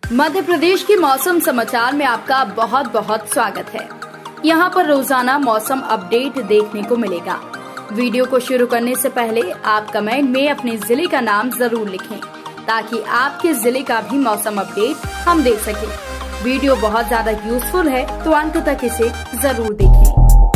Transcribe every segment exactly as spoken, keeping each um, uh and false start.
मध्य प्रदेश की मौसम समाचार में आपका बहुत बहुत स्वागत है। यहाँ पर रोजाना मौसम अपडेट देखने को मिलेगा। वीडियो को शुरू करने से पहले आप कमेंट में अपने जिले का नाम जरूर लिखें ताकि आपके जिले का भी मौसम अपडेट हम दे सकें। वीडियो बहुत ज्यादा यूजफुल है तो अंत तक इसे जरूर देखें।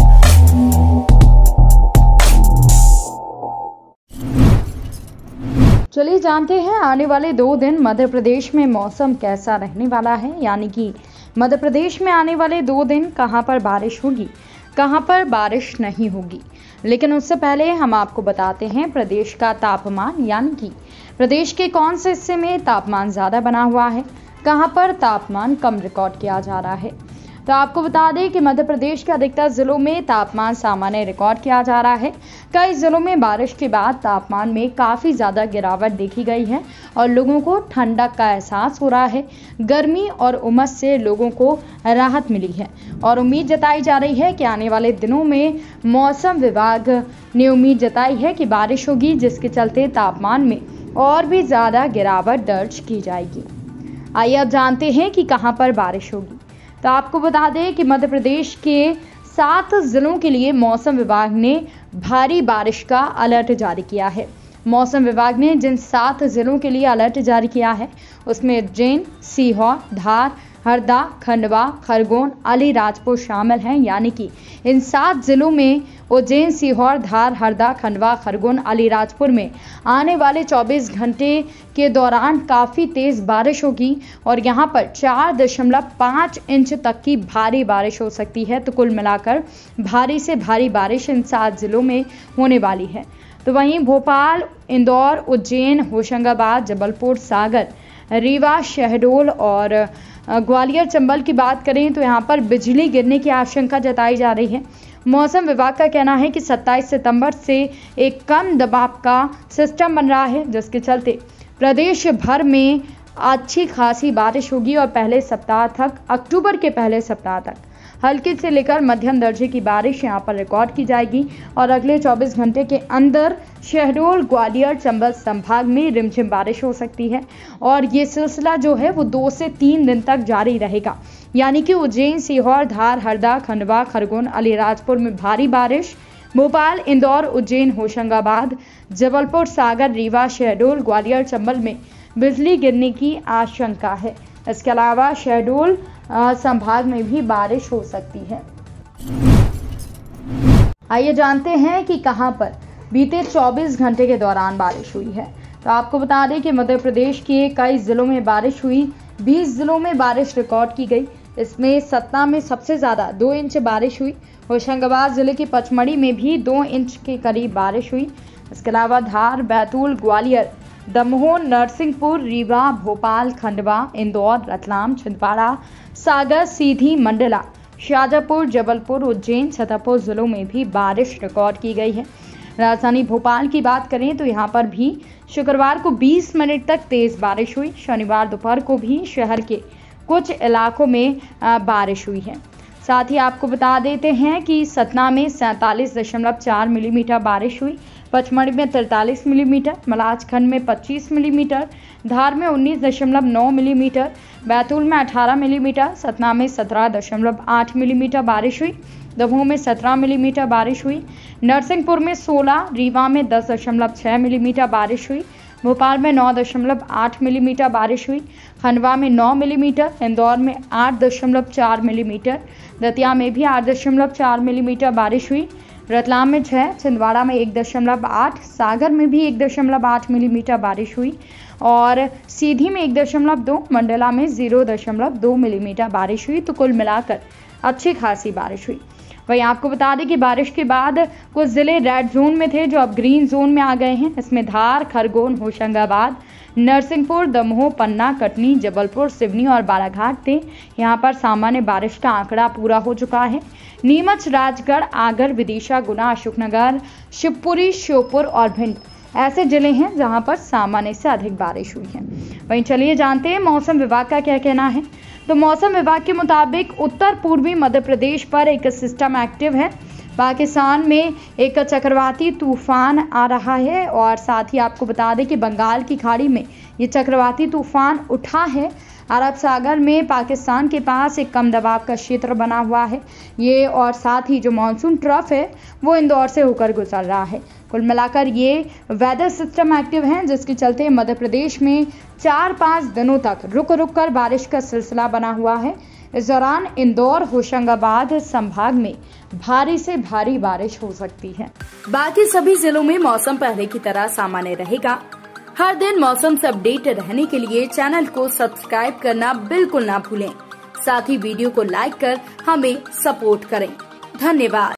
चलिए जानते हैं आने वाले दो दिन मध्य प्रदेश में मौसम कैसा रहने वाला है, यानी कि मध्य प्रदेश में आने वाले दो दिन कहां पर बारिश होगी, कहां पर बारिश नहीं होगी। लेकिन उससे पहले हम आपको बताते हैं प्रदेश का तापमान, यानी कि प्रदेश के कौन से हिस्से में तापमान ज़्यादा बना हुआ है, कहां पर तापमान कम रिकॉर्ड किया जा रहा है। तो आपको बता दें कि मध्य प्रदेश के अधिकतर जिलों में तापमान सामान्य रिकॉर्ड किया जा रहा है। कई जिलों में बारिश के बाद तापमान में काफ़ी ज़्यादा गिरावट देखी गई है और लोगों को ठंडक का एहसास हो रहा है। गर्मी और उमस से लोगों को राहत मिली है और उम्मीद जताई जा रही है कि आने वाले दिनों में मौसम विभाग ने उम्मीद जताई है कि बारिश होगी, जिसके चलते तापमान में और भी ज़्यादा गिरावट दर्ज की जाएगी। आइए अब जानते हैं कि कहां पर बारिश होगी। तो आपको बता दें कि मध्य प्रदेश के सात जिलों के लिए मौसम विभाग ने भारी बारिश का अलर्ट जारी किया है। मौसम विभाग ने जिन सात जिलों के लिए अलर्ट जारी किया है उसमें उज्जैन, सीहोर, धार, हरदा, खंडवा, खरगोन, अलीराजपुर शामिल हैं। यानी कि इन सात जिलों में उज्जैन, सीहोर, धार, हरदा, खंडवा, खरगोन, अलीराजपुर में आने वाले चौबीस घंटे के दौरान काफ़ी तेज़ बारिश होगी और यहां पर चार दशमलव पाँच इंच तक की भारी बारिश हो सकती है। तो कुल मिलाकर भारी से भारी बारिश इन सात जिलों में होने वाली है। तो वहीं भोपाल, इंदौर, उज्जैन, होशंगाबाद, जबलपुर, सागर, रीवा, शहडोल और ग्वालियर, चंबल की बात करें तो यहाँ पर बिजली गिरने की आशंका जताई जा रही है। मौसम विभाग का कहना है कि सत्ताईस सितंबर से एक कम दबाव का सिस्टम बन रहा है, जिसके चलते प्रदेश भर में अच्छी खासी बारिश होगी और पहले सप्ताह तक, अक्टूबर के पहले सप्ताह तक हल्की से लेकर मध्यम दर्जे की बारिश यहां पर रिकॉर्ड की जाएगी और अगले चौबीस घंटे के अंदर शहडोल, ग्वालियर, चंबल संभाग में रिमझिम बारिश हो सकती है और ये सिलसिला जो है वो दो से तीन दिन तक जारी रहेगा। यानी कि उज्जैन, सीहोर, धार, हरदा, खंडवा, खरगोन, अलीराजपुर में भारी बारिश, भोपाल, इंदौर, उज्जैन, होशंगाबाद, जबलपुर, सागर, रीवा, शहडोल, ग्वालियर, चंबल में बिजली गिरने की आशंका है। इसके अलावा शहडोल संभाग में भी बारिश हो सकती है। आइए जानते हैं कि कहां पर बीते चौबीस घंटे के दौरान बारिश हुई है। तो आपको बता दें कि मध्य प्रदेश के कई जिलों में बारिश हुई। बीस जिलों में बारिश रिकॉर्ड की गई। इसमें सतना में सबसे ज़्यादा दो इंच बारिश हुई। होशंगाबाद जिले के पचमढ़ी में भी दो इंच के करीब बारिश हुई। इसके अलावा धार, बैतूल, ग्वालियर, दमोह, नरसिंहपुर, रीवा, भोपाल, खंडवा, इंदौर, रतलाम, छिंदवाड़ा, सागर, सीधी, मंडला, शाजापुर, जबलपुर, उज्जैन, छतरपुर जिलों में भी बारिश रिकॉर्ड की गई है। राजधानी भोपाल की बात करें तो यहाँ पर भी शुक्रवार को बीस मिनट तक तेज़ बारिश हुई। शनिवार दोपहर को भी शहर के कुछ इलाकों में बारिश हुई है। साथ ही आपको बता देते हैं कि सतना में सैंतालीस दशमलव चार मिलीमीटर बारिश हुई, पचमढ़ी में तैंतालीस मिलीमीटर, मलाजखंड में पच्चीस मिलीमीटर, धार में उन्नीस दशमलव नौ मिलीमीटर, बैतूल में अठारह मिलीमीटर, सतना में सत्रह दशमलव आठ मिलीमीटर बारिश हुई, दमोह में सत्रह मिलीमीटर बारिश हुई, नरसिंहपुर में सोलह, रीवा में दस दशमलव छः मिलीमीटर बारिश हुई, भोपाल में नौ दशमलव आठ मिलीमीटर बारिश हुई, खंडवा में नौ मिलीमीटर, इंदौर में आठ दशमलव चार मिलीमीटर, दतिया में भी आठ दशमलव चार मिलीमीटर बारिश हुई, रतलाम में छः, छिंदवाड़ा में एक दशमलव आठ, सागर में भी एक दशमलव आठ मिलीमीटर बारिश हुई और सीधी में एक दशमलव दो, मंडला में जीरो दशमलव दो मिलीमीटर बारिश हुई। तो कुल मिलाकर अच्छी खासी बारिश हुई। वहीं आपको बता दें कि बारिश के बाद कुछ ज़िले रेड जोन में थे जो अब ग्रीन जोन में आ गए हैं। इसमें धार, खरगोन, होशंगाबाद, नरसिंहपुर, दमोह, पन्ना, कटनी, जबलपुर, सिवनी और बालाघाट थे। यहाँ पर सामान्य बारिश का आंकड़ा पूरा हो चुका है। नीमच, राजगढ़, आगर, विदिशा, गुना, अशोकनगर, शिवपुरी, श्योपुर और भिंड ऐसे जिले हैं जहां पर सामान्य से अधिक बारिश हुई है। वहीं चलिए जानते हैं मौसम विभाग का क्या कहना है। तो मौसम विभाग के मुताबिक उत्तर पूर्वी मध्य प्रदेश पर एक सिस्टम एक्टिव है। पाकिस्तान में एक चक्रवाती तूफान आ रहा है और साथ ही आपको बता दें कि बंगाल की खाड़ी में ये चक्रवाती तूफान उठा है। अरब सागर में पाकिस्तान के पास एक कम दबाव का क्षेत्र बना हुआ है ये, और साथ ही जो मानसून ट्रफ है वो इंदौर से होकर गुजर रहा है। कुल मिलाकर ये वेदर सिस्टम एक्टिव है, जिसके चलते मध्य प्रदेश में चार पाँच दिनों तक रुक रुक कर बारिश का सिलसिला बना हुआ है। इस दौरान इंदौर, होशंगाबाद संभाग में भारी से भारी बारिश हो सकती है। बाकी सभी जिलों में मौसम पहले की तरह सामान्य रहेगा। हर दिन मौसम से अपडेट रहने के लिए चैनल को सब्सक्राइब करना बिल्कुल ना भूलें। साथ ही वीडियो को लाइक कर हमें सपोर्ट करें। धन्यवाद।